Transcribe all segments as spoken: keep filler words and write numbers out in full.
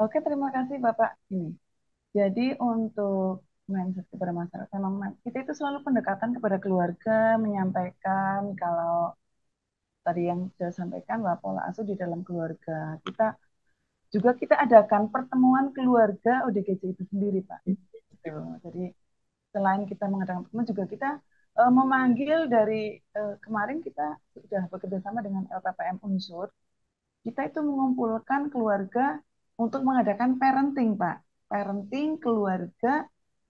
Oke, terima kasih Bapak. Ini. Jadi untuk mindset kepada masyarakat, memang ma- kita itu selalu pendekatan kepada keluarga, menyampaikan kalau tadi yang saya sampaikan bahwa pola asuh di dalam keluarga. Kita juga kita adakan pertemuan keluarga O D G J itu sendiri, Pak. Gitu. Jadi selain kita mengadakan pertemuan juga kita eh, memanggil dari eh, kemarin kita sudah bekerja sama dengan L P P M Unsur. Kita itu mengumpulkan keluarga untuk mengadakan parenting, Pak. Parenting keluarga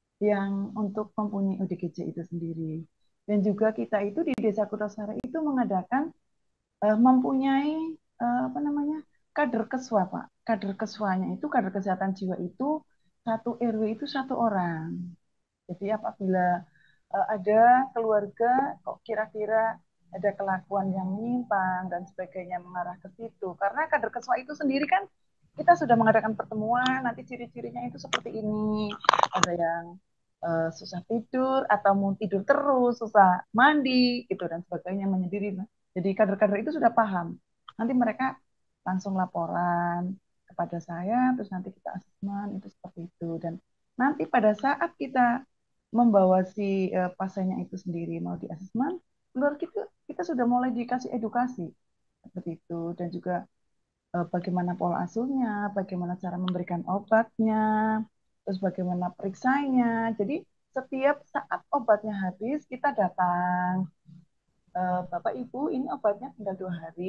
yang untuk mempunyai O D G J itu sendiri. Dan juga kita itu di Desa Kutasari itu mengadakan eh, mempunyai eh, apa namanya kader keswa, Pak. Kader keswanya itu kader kesehatan jiwa itu satu R W itu satu orang. Jadi apabila eh, ada keluarga kok kira-kira ada kelakuan yang menyimpang dan sebagainya mengarah ke situ. Karena kader keswa itu sendiri kan kita sudah mengadakan pertemuan, nanti ciri-cirinya itu seperti ini. Ada yang eh, susah tidur atau mau tidur terus, susah mandi gitu dan sebagainya menyendiri. Jadi kader-kader itu sudah paham. Nanti mereka langsung laporan kepada saya, terus nanti kita asesmen itu seperti itu. Dan nanti pada saat kita membawa si eh, pasiennya itu sendiri mau di asesmen, menurut kita kita sudah mulai dikasih edukasi seperti itu dan juga eh, bagaimana pola asuhnya, bagaimana cara memberikan obatnya, terus bagaimana periksanya. Jadi setiap saat obatnya habis kita datang, "Eh, Bapak Ibu ini obatnya tinggal dua hari.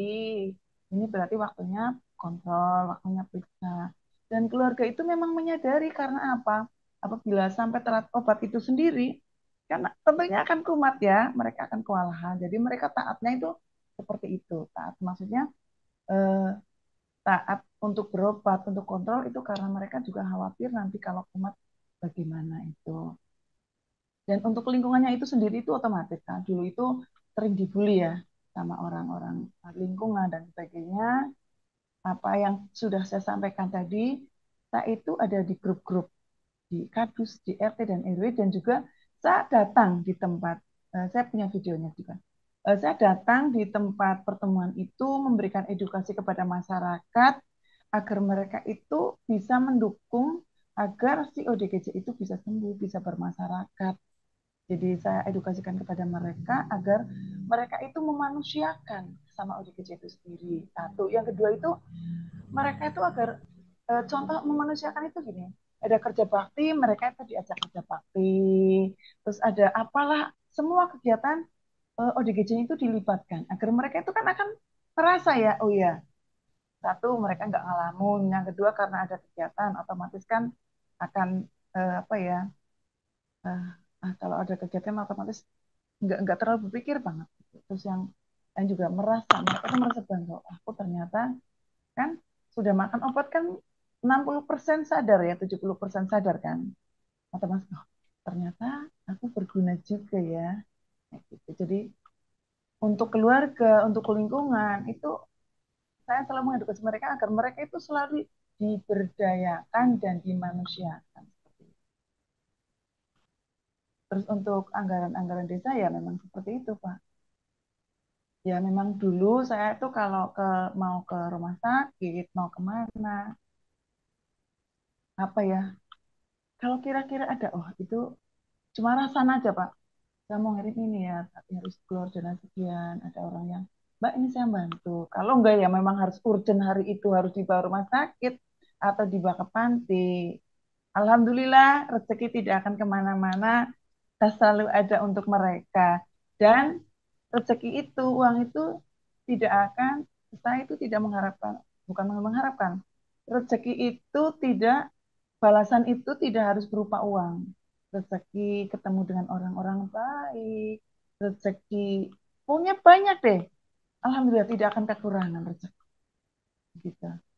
Ini berarti waktunya kontrol, waktunya periksa. Dan keluarga itu memang menyadari karena apa? Apabila sampai telat obat itu sendiri, karena tentunya akan kumat ya, mereka akan kewalahan. Jadi mereka taatnya itu seperti itu. Taat maksudnya eh, taat untuk berobat, untuk kontrol itu karena mereka juga khawatir nanti kalau kumat bagaimana itu. Dan untuk lingkungannya itu sendiri itu otomatis kan. Dulu itu sering dibully ya sama orang-orang lingkungan dan sebagainya. Apa yang sudah saya sampaikan tadi, saya itu ada di grup-grup di Kadus, di R T dan R W dan juga saya datang di tempat, eh, saya punya videonya juga. Eh, saya datang di tempat pertemuan itu memberikan edukasi kepada masyarakat agar mereka itu bisa mendukung agar si O D G J itu bisa sembuh, bisa bermasyarakat. Jadi saya edukasikan kepada mereka agar mereka itu memanusiakan sama O D G J itu sendiri. Satu, yang kedua itu mereka itu agar eh, contoh memanusiakan itu gini, ada kerja bakti, mereka itu diajak kerja bakti, terus ada apalah semua kegiatan eh, O D G J itu dilibatkan agar mereka itu kan akan merasa ya, oh ya, satu mereka nggak ngalamun, yang kedua karena ada kegiatan otomatis kan akan eh, apa ya, eh, ah, kalau ada kegiatan otomatis nggak nggak terlalu berpikir banget. Terus yang yang juga merasa mereka tuh merasa bangga, "Oh, aku ternyata kan sudah makan obat kan enam puluh persen sadar ya, tujuh puluh persen sadar kan. Otomatis, oh, ternyata aku berguna juga ya. Kayak gitu. Jadi untuk keluarga, untuk lingkungan itu saya selalu mengedukasi mereka agar mereka itu selalu diberdayakan dan dimanusiakan. Terus untuk anggaran-anggaran desa ya memang seperti itu, Pak. Ya memang dulu saya tuh kalau ke mau ke rumah sakit, mau kemana, apa ya, kalau kira-kira ada, oh itu cuma rasa aja, Pak. Saya mau ngirim ini ya, tapi harus keluar dana sekian. Ada orang yang, Mbak ini saya bantu. Kalau enggak ya memang harus urgent hari itu harus dibawa rumah sakit atau dibawa ke panti. Alhamdulillah rezeki tidak akan kemana-mana, dan selalu ada untuk mereka. Dan rezeki itu, uang itu tidak akan, saya itu tidak mengharapkan, bukan mengharapkan, rezeki itu tidak, balasan itu tidak harus berupa uang. Rezeki ketemu dengan orang-orang baik, rezeki punya banyak deh. Alhamdulillah tidak akan kekurangan rezeki gitu.